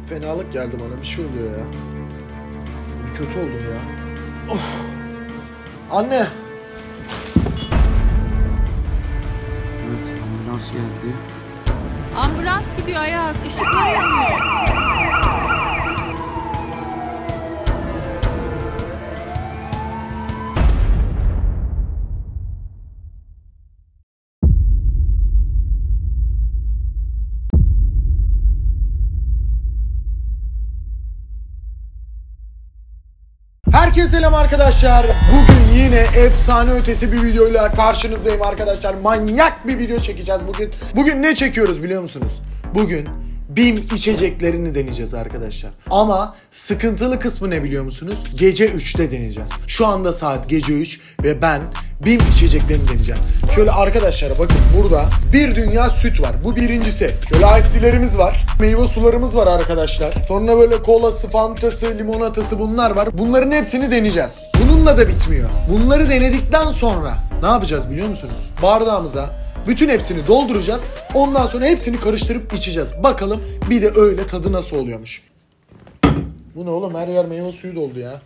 Fenalık geldi bana. Bir şey oluyor ya. Bir kötü oldum ya. Oh. Anne. Evet, ambulans geldi. Ambulans gidiyor Ayaz. Işıkları yanıyor. Herkese selam arkadaşlar. Bugün yine efsane ötesi bir videoyla karşınızdayım arkadaşlar. Manyak bir video çekeceğiz bugün. Bugün ne çekiyoruz biliyor musunuz? Bugün BİM içeceklerini deneyeceğiz arkadaşlar. Ama sıkıntılı kısmı ne biliyor musunuz? Gece 3'te deneyeceğiz. Şu anda saat gece 3 ve ben BİM içeceklerini deneyeceğim. Şöyle arkadaşlar bakın, burada bir dünya süt var. Bu birincisi. Şöyle ice'lerimiz var. Meyve sularımız var arkadaşlar. Sonra böyle kolası, fantası, limonatası bunlar var. Bunların hepsini deneyeceğiz. Bununla da bitmiyor. Bunları denedikten sonra ne yapacağız biliyor musunuz? Bardağımıza bütün hepsini dolduracağız. Ondan sonra hepsini karıştırıp içeceğiz. Bakalım bir de öyle tadı nasıl oluyormuş. Bu ne oğlum? Her yer meyve suyu doldu ya.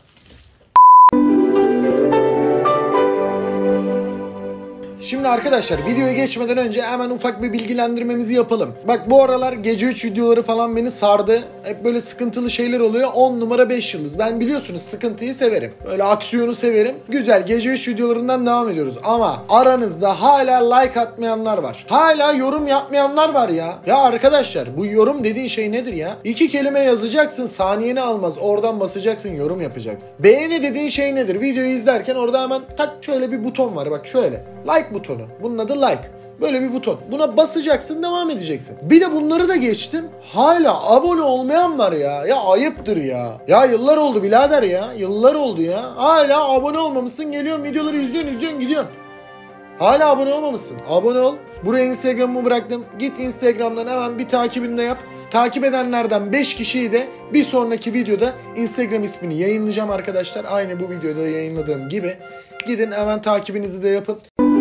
Şimdi arkadaşlar videoya geçmeden önce hemen ufak bir bilgilendirmemizi yapalım. Bak bu aralar gece 3 videoları falan beni sardı. Hep böyle sıkıntılı şeyler oluyor. 10 numara 5 yıldız. Ben biliyorsunuz sıkıntıyı severim. Böyle aksiyonu severim. Güzel, gece 3 videolarından devam ediyoruz. Ama aranızda hala like atmayanlar var. Hala yorum yapmayanlar var ya. Ya arkadaşlar bu yorum dediğin şey nedir ya? 2 kelime yazacaksın, saniyeni almaz. Oradan basacaksın, yorum yapacaksın. Beğeni dediğin şey nedir? Videoyu izlerken orada hemen tak şöyle bir buton var. Bak şöyle. Like butonu. Bunun adı like. Böyle bir buton. Buna basacaksın, devam edeceksin. Bir de bunları da geçtim. Hala abone olmayan var ya. Ya ayıptır ya. Ya yıllar oldu birader ya. Yıllar oldu ya. Hala abone olmamışsın. Geliyorsun videoları izliyorsun gidiyorsun. Hala abone olmamışsın. Abone ol. Buraya Instagram'ımı bıraktım. Git Instagram'dan hemen bir takibini de yap. Takip edenlerden 5 kişiyi de bir sonraki videoda Instagram ismini yayınlayacağım arkadaşlar. Aynı bu videoda yayınladığım gibi. Gidin hemen takibinizi de yapın.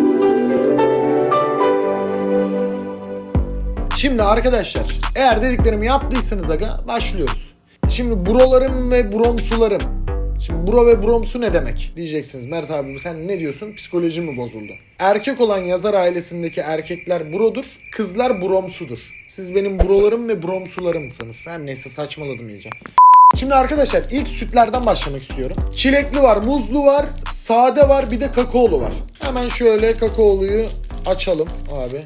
Şimdi arkadaşlar eğer dediklerimi yaptıysanız aga başlıyoruz. Şimdi brolarım ve bromsularım. Şimdi bro ve bromsu ne demek diyeceksiniz. Mert abi sen ne diyorsun? Psikolojim mi bozuldu? Erkek olan yazar ailesindeki erkekler brodur, kızlar bromsudur. Siz benim brolarım ve bromsularımsınız. Her neyse saçmaladım iyice. Şimdi arkadaşlar ilk sütlerden başlamak istiyorum. Çilekli var, muzlu var, sade var, bir de kakaolu var. Hemen şöyle kakaoluyu açalım abi.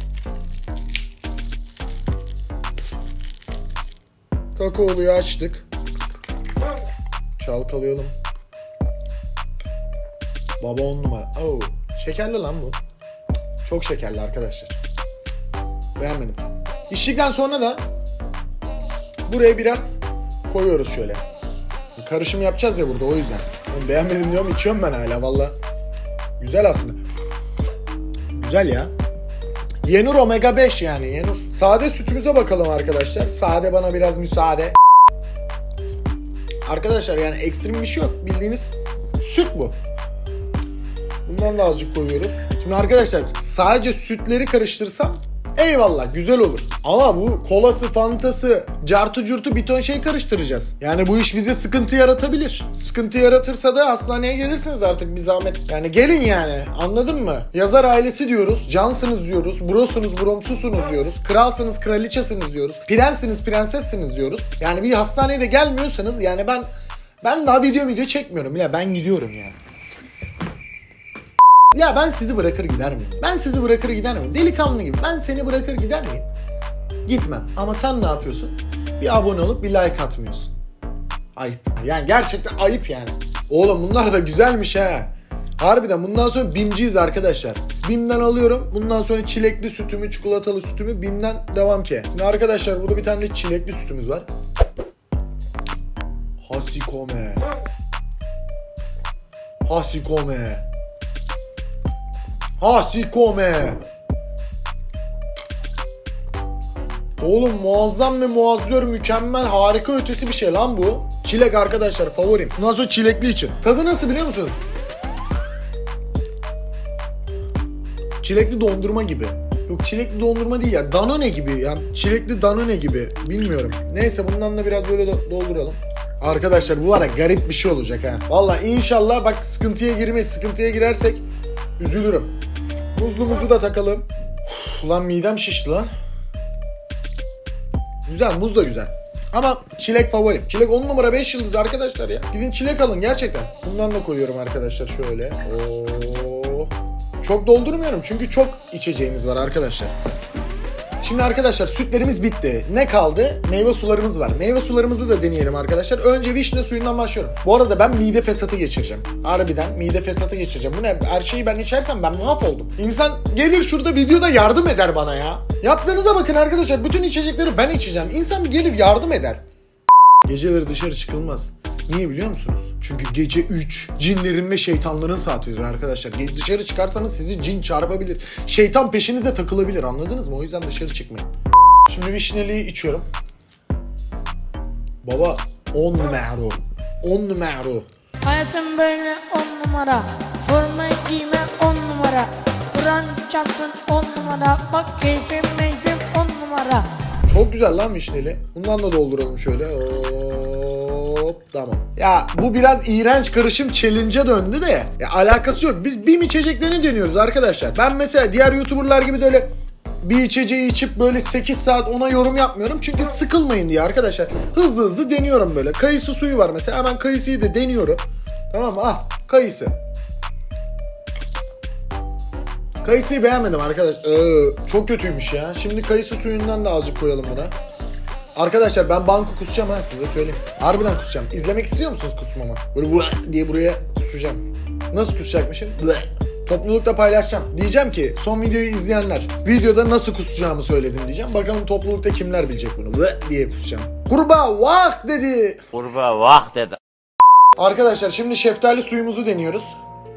Kakaoluyu açtık. Çalkalayalım. Baba 10 numara. Oo, şekerli lan bu. Çok şekerli arkadaşlar. Beğenmedim. İçtikten sonra da buraya biraz koyuyoruz şöyle. Karışım yapacağız ya burada, o yüzden. Oğlum beğenmedim diyorum, içiyorum ben hala valla. Güzel aslında. Güzel ya. Yenur Omega 5 yani Yenur. Sade sütümüze bakalım arkadaşlar. Sade bana biraz müsaade. Arkadaşlar yani ekstrem bir şey yok. Bildiğiniz süt bu. Bundan da azıcık koyuyoruz. Şimdi arkadaşlar sadece sütleri karıştırsam eyvallah güzel olur. Ama bu kolası, fantası, cartı curtu bir ton şey karıştıracağız. Yani bu iş bize sıkıntı yaratabilir. Sıkıntı yaratırsa da hastaneye gelirsiniz artık bir zahmet. Yani gelin yani, anladın mı? Yazar ailesi diyoruz, cansınız diyoruz, brosunuz, bromsusunuz diyoruz, kralsınız, kraliçesiniz diyoruz, prensiniz, prensessiniz diyoruz. Yani bir hastaneye de gelmiyorsanız yani ben daha video çekmiyorum bile, ben gidiyorum yani. Ya ben sizi bırakır gider miyim? Ben sizi bırakır gider miyim? Delikanlı gibi. Ben seni bırakır gider miyim? Gitmem. Ama sen ne yapıyorsun? Bir abone olup bir like atmıyorsun. Ayıp. Yani gerçekten ayıp yani. Oğlum bunlar da güzelmiş ha. Harbiden bundan sonra BİM'ciyiz arkadaşlar. BİM'den alıyorum. Bundan sonra çilekli sütümü, çikolatalı sütümü BİM'den devam ki. Şimdi arkadaşlar burada bir tane de çilekli sütümüz var. Hasikome. Hasikome. Hasikome. Oğlum muazzam ve muazzör, mükemmel, harika ötesi bir şey lan bu. Çilek arkadaşlar favorim. Bundan sonra çilekli için. Tadı nasıl biliyor musunuz? Çilekli dondurma gibi. Yok çilekli dondurma değil ya. Danone gibi ya. Çilekli Danone gibi. Bilmiyorum. Neyse bundan da biraz böyle dolduralım. Arkadaşlar bu ara garip bir şey olacak ha. Vallahi inşallah bak sıkıntıya girmeyiz. Sıkıntıya girersek üzülürüm. Muzlu da takalım. Ulan midem şişti lan. Güzel, muz da güzel. Ama çilek favorim. Çilek 10 numara 5 yıldız arkadaşlar ya. Gidin çilek alın gerçekten. Bundan da koyuyorum arkadaşlar şöyle. Oo. Çok doldurmuyorum çünkü çok içeceğimiz var arkadaşlar. Şimdi arkadaşlar sütlerimiz bitti. Ne kaldı? Meyve sularımız var. Meyve sularımızı da deneyelim arkadaşlar. Önce vişne suyundan başlıyorum. Bu arada ben mide fesatı geçireceğim. Harbiden mide fesatı geçireceğim. Bu ne? Her şeyi ben içersem ben mahvoldum. İnsan gelir şurada videoda yardım eder bana ya. Yaptığınıza bakın arkadaşlar. Bütün içecekleri ben içeceğim. İnsan bir gelir yardım eder. Geceleri dışarı çıkılmaz. Niye biliyor musunuz? Çünkü gece 3 cinlerin ve şeytanların saatidir arkadaşlar. Dışarı çıkarsanız sizi cin çarpabilir. Şeytan peşinize takılabilir, anladınız mı? O yüzden dışarı çıkmayın. Şimdi vişneliği içiyorum. Baba 10 numara. 10 numara. Hayatım böyle 10 numara. Forma giyme 10 numara. Kur'an çarpsın 10 numara. Bak keyfim meyfim 10 numara. Çok güzel lan vişneli. Bundan da dolduralım şöyle. Hop tamam. Ya bu biraz iğrenç karışım challenge'a döndü de ya alakası yok. Biz BİM içeceklerini deniyoruz arkadaşlar. Ben mesela diğer YouTuber'lar gibi de öyle bir içeceği içip böyle 8 saat ona yorum yapmıyorum. Çünkü sıkılmayın diye arkadaşlar. Hızlı hızlı deniyorum böyle. Kayısı suyu var mesela. Hemen kayısıyı da deniyorum. Tamam mı? Ah kayısı. Kayısıyı beğenmedim arkadaş. Çok kötüymüş ya. Şimdi kayısı suyundan da azıcık koyalım buna. Arkadaşlar ben banko kusacağım ha, size söyleyeyim. Harbiden kusacağım. İzlemek istiyor musunuz kusmamı? Böyle diye buraya kusacağım. Nasıl kusacakmışım? Toplulukta paylaşacağım. Diyeceğim ki son videoyu izleyenler videoda nasıl kusacağımı söyledim diyeceğim. Bakalım toplulukta kimler bilecek bunu? Diye kusacağım. Kurbağa vah dedi. Kurbağa vah dedi. Arkadaşlar şimdi şeftali suyumuzu deniyoruz.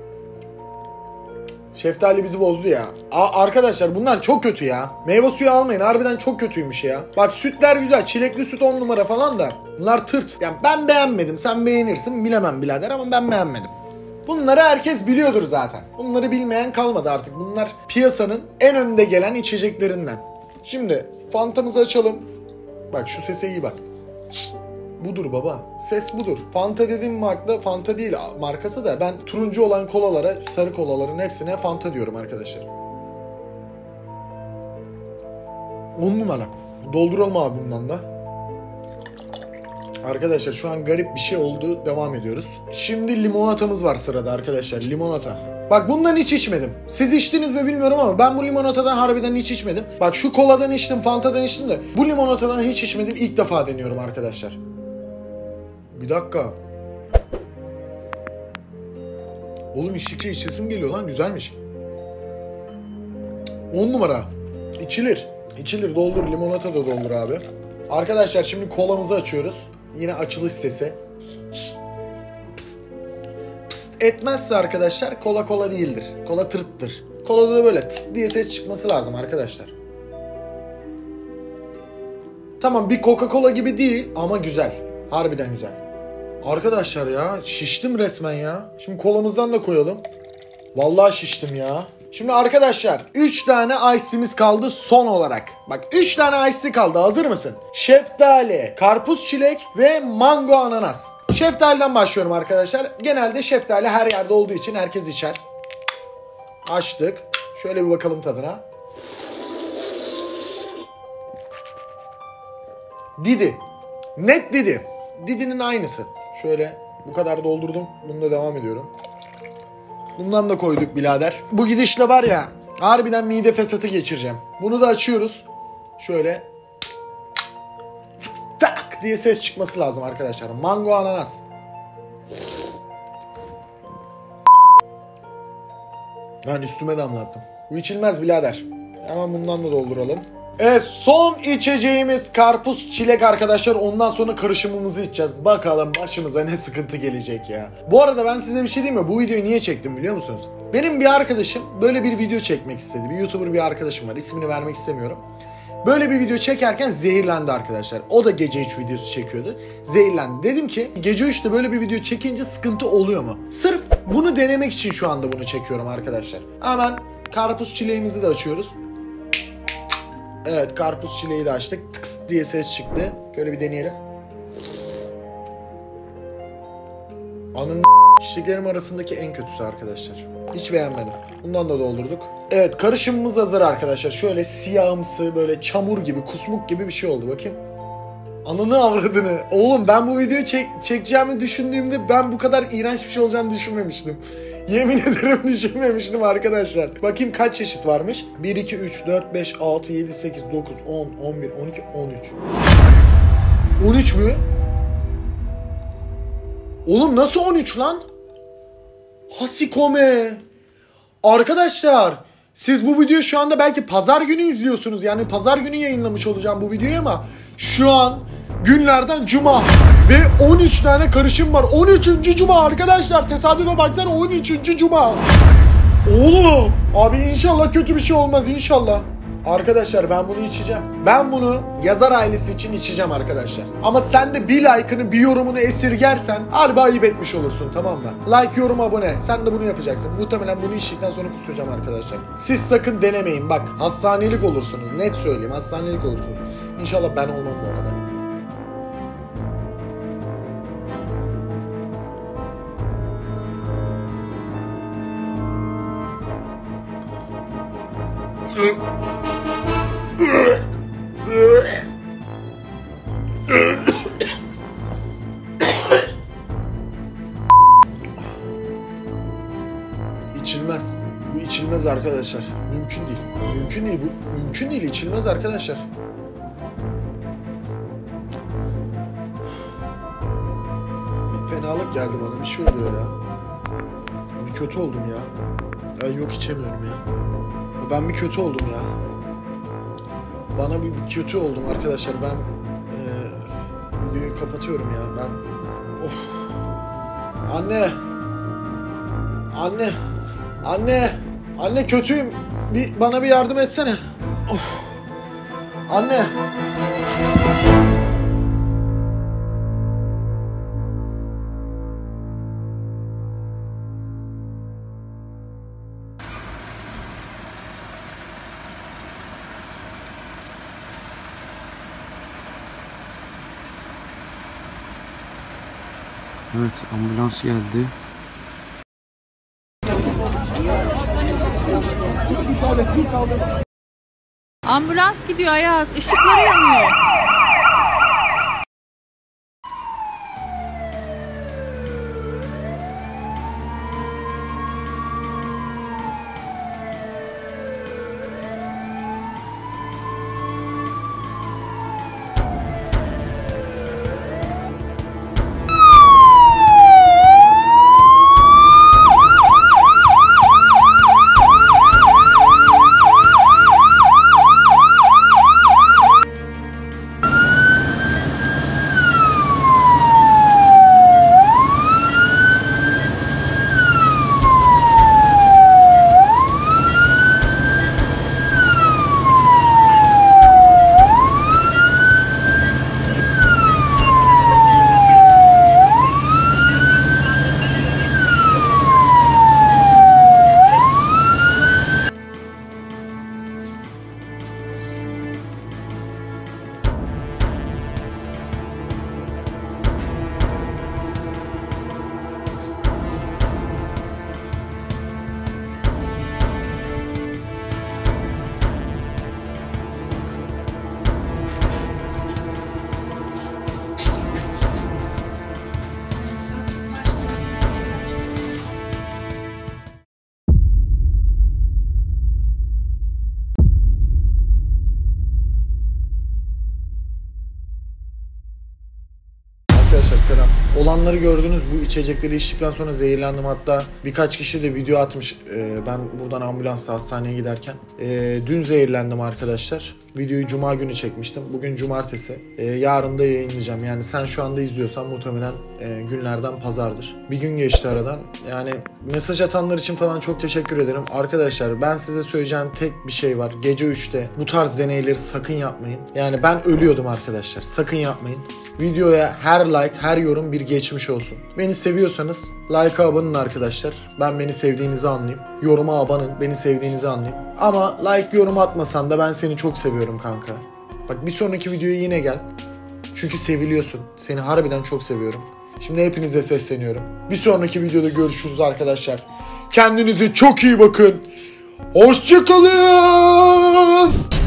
Şeftali bizi bozdu ya. Arkadaşlar bunlar çok kötü ya. Meyve suyu almayın. Harbiden çok kötüymüş ya. Bak sütler güzel. Çilekli süt 10 numara falan da. Bunlar tırt. Yani ben beğenmedim. Sen beğenirsin. Bilemem birader ama ben beğenmedim. Bunları herkes biliyordur zaten. Bunları bilmeyen kalmadı artık. Bunlar piyasanın en önde gelen içeceklerinden. Şimdi Fanta'mızı açalım. Bak şu sese iyi bak. Budur baba. Ses budur. Fanta dediğim marka Fanta değil markası da ben turuncu olan kolalara, sarı kolaların hepsine Fanta diyorum arkadaşlar. 10 numara. Dolduralım abi bundan da. Arkadaşlar şu an garip bir şey oldu. Devam ediyoruz. Şimdi limonatamız var sırada arkadaşlar. Limonata. Bak bundan hiç içmedim. Siz içtiniz mi bilmiyorum ama ben bu limonatadan harbiden hiç içmedim. Bak şu koladan içtim, Fanta'dan içtim de bu limonatadan hiç içmedim. İlk defa deniyorum arkadaşlar. Bir dakika. Oğlum içtikçe içesim geliyor lan, güzelmiş. 10 numara. İçilir. İçilir, doldur. Limonata da doldur abi. Arkadaşlar şimdi kolamızı açıyoruz. Yine açılış sesi. Pıst. Pıst etmezse arkadaşlar kola değildir. Kola tırttır. Kolada da böyle tıs diye ses çıkması lazım arkadaşlar. Tamam bir Coca-Cola gibi değil ama güzel. Harbiden güzel. Arkadaşlar ya şiştim resmen ya. Şimdi kolamızdan da koyalım. Vallahi şiştim ya. Şimdi arkadaşlar 3 tane ice'imiz kaldı son olarak. Bak 3 tane ice kaldı, hazır mısın? Şeftali, karpuz çilek ve mango ananas. Şeftaliden başlıyorum arkadaşlar. Genelde şeftali her yerde olduğu için herkes içer. Açtık. Şöyle bir bakalım tadına. Didi. Net Didi. Didi'nin aynısı. Şöyle bu kadar doldurdum. Bununla devam ediyorum. Bundan da koyduk birader. Bu gidişle var ya harbiden mide fesatı geçireceğim. Bunu da açıyoruz. Şöyle tak diye ses çıkması lazım arkadaşlar. Mango ananas. Ben üstüme damlattım. Bu içilmez birader. Hemen bundan da dolduralım. Evet son içeceğimiz karpuz çilek arkadaşlar. Ondan sonra karışımımızı içeceğiz. Bakalım başımıza ne sıkıntı gelecek ya. Bu arada ben size bir şey diyeyim mi? Bu videoyu niye çektim biliyor musunuz? Benim bir arkadaşım böyle bir video çekmek istedi. Bir YouTuber bir arkadaşım var. İsmini vermek istemiyorum. Böyle bir video çekerken zehirlendi arkadaşlar. O da gece 3 videosu çekiyordu. Zehirlendi. Dedim ki gece 3'te böyle bir video çekince sıkıntı oluyor mu? Sırf bunu denemek için şu anda bunu çekiyorum arkadaşlar. Hemen karpuz çileğimizi de açıyoruz. Evet, karpuz çileği de açtık. Tıks diye ses çıktı. Şöyle bir deneyelim. Anın içtiklerim arasındaki en kötüsü arkadaşlar. Hiç beğenmedim. Bundan da doldurduk. Evet, karışımımız hazır arkadaşlar. Şöyle siyahımsı, böyle çamur gibi, kusmuk gibi bir şey oldu. Bakayım. Ananı avradını. Oğlum ben bu videoyu çekeceğimi düşündüğümde ben bu kadar iğrenç bir şey olacağını düşünmemiştim. Yemin ederim düşünmemiştim arkadaşlar. Bakayım kaç çeşit varmış. 1, 2, 3, 4, 5, 6, 7, 8, 9, 10, 11, 12, 13. 13 mü? Oğlum nasıl 13 lan? Hasikome. Arkadaşlar siz bu videoyu şu anda belki pazar günü izliyorsunuz. Yani pazar günü yayınlamış olacağım bu videoyu ama şu an günlerden cuma ve 13 tane karışım var. 13. cuma arkadaşlar, tesadüfe baksana, 13. cuma. Oğlum abi inşallah kötü bir şey olmaz, inşallah. Arkadaşlar ben bunu içeceğim. Ben bunu yazar ailesi için içeceğim arkadaşlar. Ama sen de bir like'ını, bir yorumunu esirgersen harbi ayıp etmiş olursun, tamam mı? Like, yorum, abone. Sen de bunu yapacaksın. Muhtemelen bunu içtikten sonra kusacağım arkadaşlar. Siz sakın denemeyin bak. Hastanelik olursunuz. Net söyleyeyim, hastanelik olursunuz. İnşallah ben olmam bu arada. İçilmez. Bu içilmez arkadaşlar. Mümkün değil. Mümkün değil. Bu mümkün değil. İçilmez arkadaşlar. Bir fenalık geldi bana. Bir şey oluyor ya. Bir kötü oldum ya. Ay yok, içemiyorum ya. Ben bir kötü oldum ya. Bana bir kötü oldum arkadaşlar. Ben videoyu kapatıyorum ya. Ben of. Anne. Anne. Anne. Anne kötüyüm. Bana bir yardım etsene. Of. Anne. Evet, ambulans geldi. Ambulans gidiyor Ayaz. Işıkları yanıyor. Arkadaşlar selam. Olanları gördünüz. Bu içecekleri içtikten sonra zehirlendim. Hatta birkaç kişi de video atmış. Ben buradan ambulansla hastaneye giderken. Dün zehirlendim arkadaşlar. Videoyu cuma günü çekmiştim. Bugün cumartesi. Yarın da yayınlayacağım. Yani sen şu anda izliyorsan muhtemelen günlerden pazardır. Bir gün geçti aradan. Yani mesaj atanlar için falan çok teşekkür ederim. Arkadaşlar ben size söyleyeceğim tek bir şey var. Gece 3'te bu tarz deneyleri sakın yapmayın. Yani ben ölüyordum arkadaşlar. Sakın yapmayın. Videoya her like, her yorum bir geçmiş olsun. Beni seviyorsanız like'a abanın arkadaşlar. Ben beni sevdiğinizi anlayayım. Yoruma abanın, beni sevdiğinizi anlayayım. Ama like, yorum atmasan da ben seni çok seviyorum kanka. Bak bir sonraki videoya yine gel. Çünkü seviliyorsun. Seni harbiden çok seviyorum. Şimdi hepinize sesleniyorum. Bir sonraki videoda görüşürüz arkadaşlar. Kendinize çok iyi bakın. Hoşça kalın.